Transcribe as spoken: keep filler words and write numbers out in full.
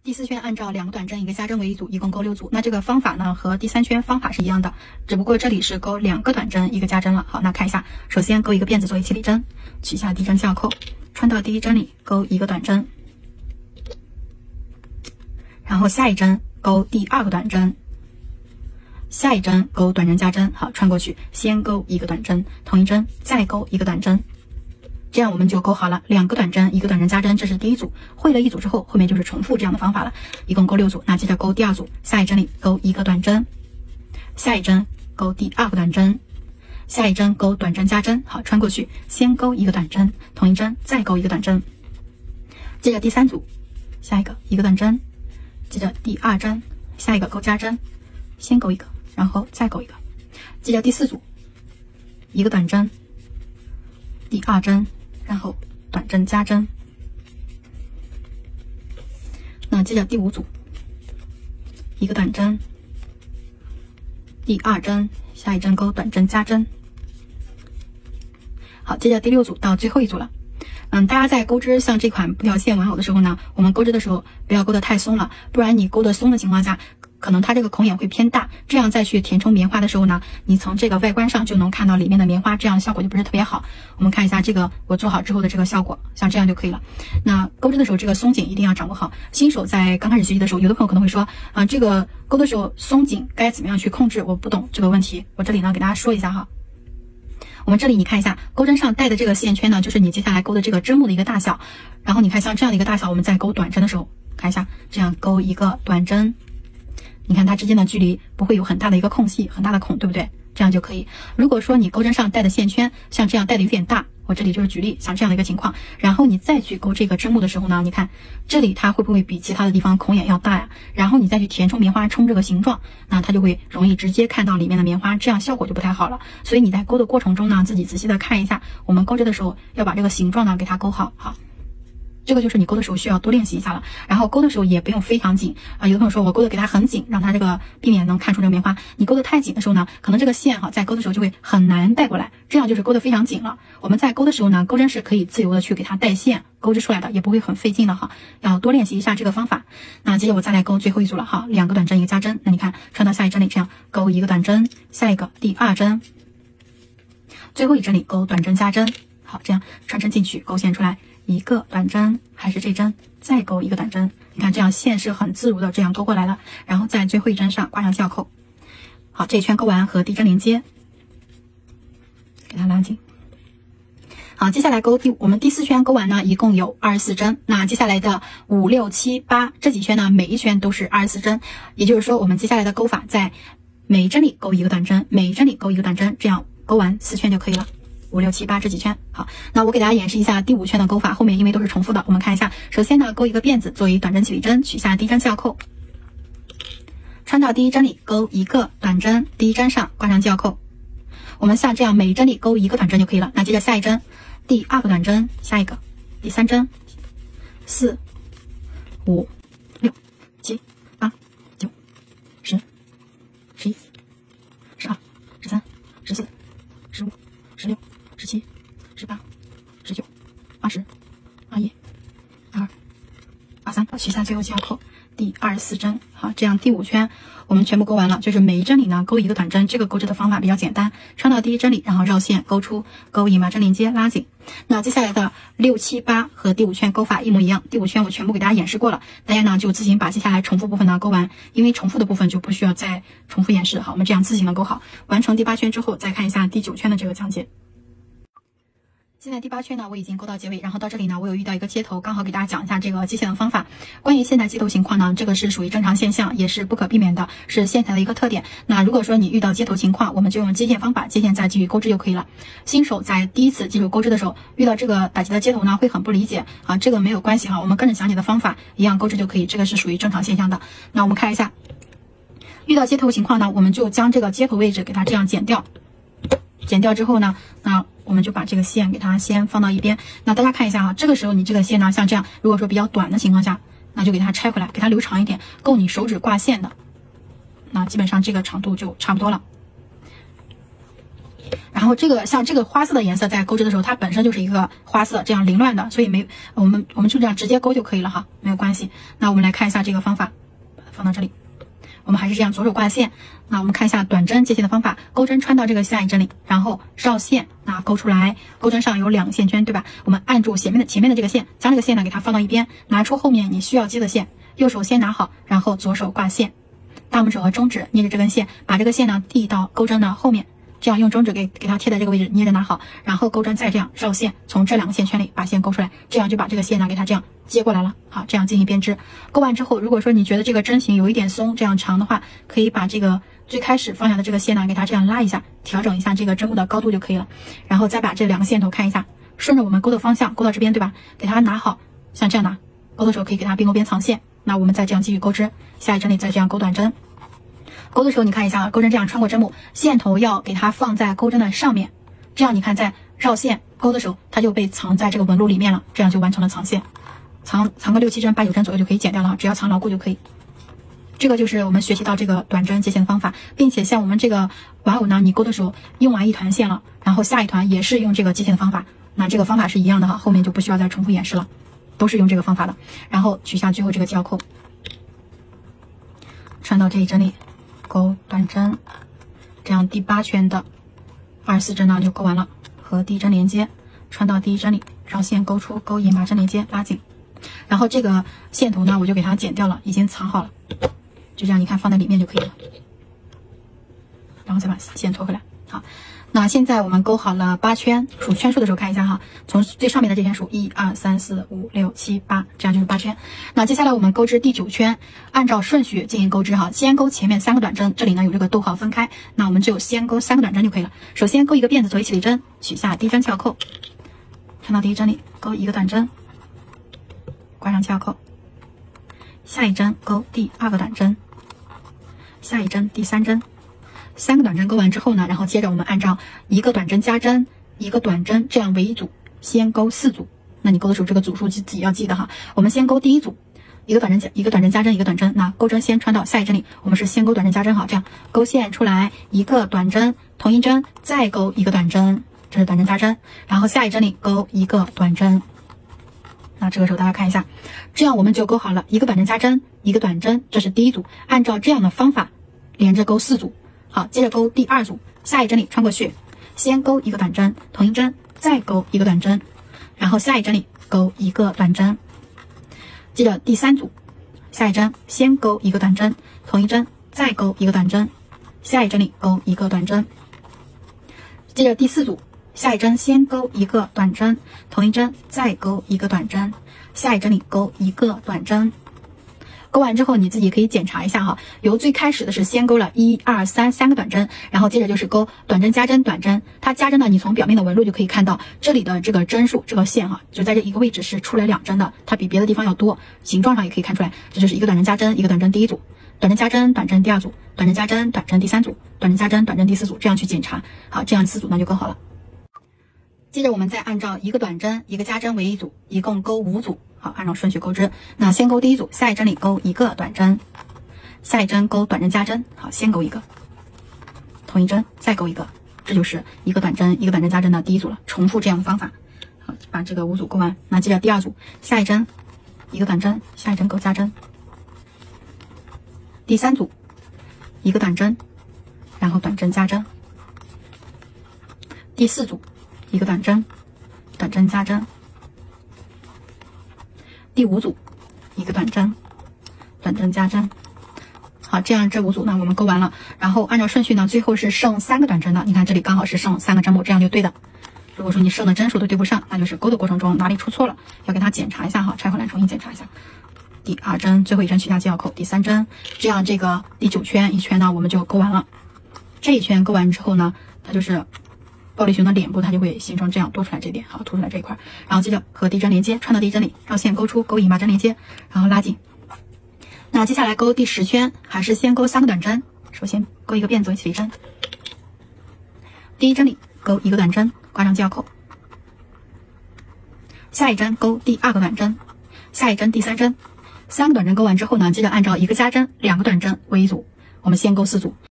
第四圈按照两个短针一个加针为一组，一共勾六组。那这个方法呢和第三圈方法是一样的，只不过这里是勾两个短针一个加针了。好，那看一下，首先勾一个辫子作为起理针，取下第一针校扣，穿到第一针里勾一个短针，然后下一针勾第二个短针，下一针勾短针加针。好，穿过去，先勾一个短针，同一针再勾一个短针。这样我们就勾好了，两个短针，一个短针加针，这是第一组。会了一组之后，后面就是重复这样的方法了，一共勾六组。那接着勾第二组，下一针里勾一个短针，下一针勾第二个短针，下一针勾短针加针。好，穿过去，先勾一个短针，同一针再勾一个短针。接着第三组，下一个一个短针，接着第二针，下一个勾加针，先勾一个，然后再勾一个。接着第四组，一个短针，第二针。然后短针加针，那接着第五组，一个短针，第二针，下一针勾短针加针。好，接着第六组到最后一组了。嗯，大家在勾织像这款布条线玩偶的时候呢，我们勾织的时候不要勾得太松了，不然你勾得松的情况下，可能它这个孔眼会偏大，这样再去填充棉花的时候呢，你从这个外观上就能看到里面的棉花，这样效果就不是特别好。我们看一下这个我做好之后的这个效果，像这样就可以了。那勾织的时候这个松紧一定要掌握好。新手在刚开始学习的时候，有的朋友可能会说，啊、呃，这个勾的时候松紧该怎么样去控制？我不懂这个问题，我这里呢给大家说一下哈。我们这里你看一下钩针上带的这个线圈呢，就是你接下来勾的这个针目的一个大小。然后你看像这样的一个大小，我们在勾短针的时候，看一下这样勾一个短针，你看它之间的距离不会有很大的一个空隙，很大的孔，对不对？这样就可以。如果说你钩针上带的线圈像这样带的有点大，我这里就是举例，像这样的一个情况，然后你再去勾这个针目的时候呢，你看这里它会不会比其他的地方孔眼要大呀？然后你再去填充棉花冲这个形状，那它就会容易直接看到里面的棉花，这样效果就不太好了。所以你在勾的过程中呢，自己仔细的看一下，我们钩织的时候要把这个形状呢给它勾好。好，这个就是你勾的时候需要多练习一下了。然后勾的时候也不用非常紧啊、呃，有的朋友说我勾的给它很紧，让它这个避免能看出这个棉花。你勾的太紧的时候呢，可能这个线哈在勾的时候就会很难带过来，这样就是勾的非常紧了。我们在勾的时候呢，钩针是可以自由的去给它带线勾织出来的，也不会很费劲的哈。要多练习一下这个方法。那接着我再来勾最后一组了哈，两个短针一个加针。那你看穿到下一针里，这样勾一个短针，下一个第二针，最后一针里勾短针加针。好，这样穿针进去，勾线出来。一个短针，还是这针，再勾一个短针，你看这样线是很自如的这样勾过来了，然后在最后一针上挂上校扣。好，这一圈勾完和第一针连接，给它拉紧。好，接下来勾第我们第四圈勾完呢，一共有二十四针。那接下来的五六七八这几圈呢，每一圈都是二十四针，也就是说我们接下来的勾法在每一针里勾一个短针，每一针里勾一个短针，这样勾完四圈就可以了。五六七八这几圈。好，那我给大家演示一下第五圈的勾法，后面因为都是重复的，我们看一下。首先呢，勾一个辫子作为短针起理针，取下第一针校扣，穿到第一针里勾一个短针，第一针上挂上校扣。我们像这样每一针里勾一个短针就可以了。那接着下一针，第二个短针，下一个，第三针，四、五、六、七、八、九、十、十一、十二、十三、十四、十五、十六、十七、十八、十九、二十、二一、二二、二三，取下最后校扣，第二十四针。好，这样第五圈我们全部勾完了，就是每一针里呢勾一个短针，这个钩织的方法比较简单，穿到第一针里，然后绕线勾出，勾引麻针连接拉紧。那接下来的六七八和第五圈勾法一模一样，第五圈我全部给大家演示过了，大家呢就自行把接下来重复部分呢勾完，因为重复的部分就不需要再重复演示。好，我们这样自行的勾好，完成第八圈之后再看一下第九圈的这个讲解。现在第八圈呢，我已经勾到结尾，然后到这里呢，我有遇到一个接头，刚好给大家讲一下这个接线的方法。关于线材接头情况呢，这个是属于正常现象，也是不可避免的，是线材的一个特点。那如果说你遇到接头情况，我们就用接线方法，接线再继续勾织就可以了。新手在第一次进入勾织的时候，遇到这个打结的接头呢，会很不理解啊，这个没有关系哈，我们跟着讲解的方法一样勾织就可以，这个是属于正常现象的。那我们看一下，遇到接头情况呢，我们就将这个接头位置给它这样剪掉。剪掉之后呢，那我们就把这个线给它先放到一边。那大家看一下啊，这个时候你这个线呢，像这样，如果说比较短的情况下，那就给它拆回来，给它留长一点，够你手指挂线的。那基本上这个长度就差不多了。然后然后这个像这个花色的颜色在钩织的时候，它本身就是一个花色，这样凌乱的，所以没我们我们就这样直接钩就可以了哈，没有关系。那我们来看一下这个方法，放到这里。我们还是这样左手挂线，那我们看一下短针接线的方法，钩针穿到这个下一针里，然后绕线，那钩出来，钩针上有两个线圈，对吧？我们按住前面的前面的这个线，将这个线呢给它放到一边，拿出后面你需要接的线，右手先拿好，然后左手挂线，大拇指和中指捏着这根线，把这个线呢递到钩针的后面，这样用中指给给它贴在这个位置，捏着拿好，然后钩针再这样绕线，从这两个线圈里把线勾出来，这样就把这个线呢给它这样接过来了。好，这样进行编织。钩完之后，如果说你觉得这个针型有一点松，这样长的话，可以把这个最开始放下的这个线呢，给它这样拉一下，调整一下这个针目的高度就可以了。然后再把这两个线头看一下，顺着我们钩的方向钩到这边，对吧？给它拿好，像这样拿，钩的时候可以给它边钩边藏线。那我们再这样继续钩织，下一针里再这样钩短针。钩的时候你看一下，钩针这样穿过针目，线头要给它放在钩针的上面，这样你看在绕线钩的时候，它就被藏在这个纹路里面了，这样就完成了藏线。藏藏个六七针、八九针左右就可以剪掉了，只要藏牢固就可以。这个就是我们学习到这个短针接线的方法，并且像我们这个玩偶呢，你钩的时候用完一团线了，然后下一团也是用这个接线的方法，那这个方法是一样的哈，后面就不需要再重复演示了，都是用这个方法的。然后取下最后这个胶扣，穿到这一针里，钩短针，这样第八圈的二十四针呢就钩完了，和第一针连接，穿到第一针里，绕线钩出，钩引，把针连接拉紧。然后这个线头呢，我就给它剪掉了，已经藏好了，就这样，你看放在里面就可以了。然后再把线拖回来。好，那现在我们钩好了八圈，数圈数的时候看一下哈，从最上面的这圈数一二三四五六七八，这样就是八圈。那接下来我们钩织第九圈，按照顺序进行钩织哈，先钩前面三个短针，这里呢有这个逗号分开，那我们就先钩三个短针就可以了。首先钩一个辫子头一起理针，取下第一针翘扣，穿到第一针里，钩一个短针，挂上翘扣，下一针钩第二个短针，下一针第三针，三个短针钩完之后呢，然后接着我们按照一个短针加针，一个短针这样为一组，先钩四组。那你钩的时候这个组数自己要记得哈。我们先钩第一组，一个短针加一个短针加针一个短针，那钩针先穿到下一针里，我们是先钩短针加针好，这样钩线出来一个短针，同一针再钩一个短针，这是短针加针，然后下一针里钩一个短针。那这个时候大家看一下，这样我们就钩好了一个短针加针，一个短针，这是第一组。按照这样的方法连着钩四组。好，接着钩第二组，下一针里穿过去，先钩一个短针，同一针再钩一个短针，然后下一针里钩一个短针。接着第三组，下一针先钩一个短针，同一针再钩一个短针，下一针里钩一个短针。接着第四组，下一针先钩一个短针，同一针再钩一个短针，下一针里钩一个短针。钩完之后你自己可以检查一下哈，由最开始的是先钩了一二三三个短针，然后接着就是钩短针加针短针，它加针呢，你从表面的纹路就可以看到这里的这个针数这个线哈，就在这一个位置是出来两针的，它比别的地方要多，形状上也可以看出来，这就是一个短针加针，一个短针第一组，短针加针短针第二组，短针加针短针第三组，短针加针短针第四组，这样去检查。好，这样四组呢就钩好了。接着我们再按照一个短针一个加针为一组，一共钩五组。好，按照顺序钩织。那先钩第一组，下一针里钩一个短针，下一针钩短针加针。好，先钩一个，同一针再钩一个，这就是一个短针一个短针加针的第一组了。重复这样的方法。好，把这个五组钩完。那接着第二组，下一针一个短针，下一针钩加针。第三组，一个短针，然后短针加针。第四组，一个短针，短针加针。第五组，一个短针，短针加针。好，这样这五组呢我们钩完了，然后按照顺序呢，最后是剩三个短针的，你看这里刚好是剩三个针目，这样就对的。如果说你剩的针数都对不上，那就是钩的过程中哪里出错了，要给它检查一下哈，拆回来重新检查一下。第二针最后一针取下系扣，第三针，这样这个第九圈一圈呢我们就钩完了。这一圈钩完之后呢，它就是暴力熊的脸部，它就会形成这样多出来这点，好，凸出来这一块，然后接着和第一针连接，穿到第一针里，绕线钩出，钩引，把针连接，然后拉紧。那接下来钩第十圈，还是先钩三个短针，首先钩一个辫子一起离针，第一针里钩一个短针，挂上系扣，下一针钩第二个短针，下一针第三针，三个短针钩完之后呢，接着按照一个加针，两个短针为一组，我们先钩四组。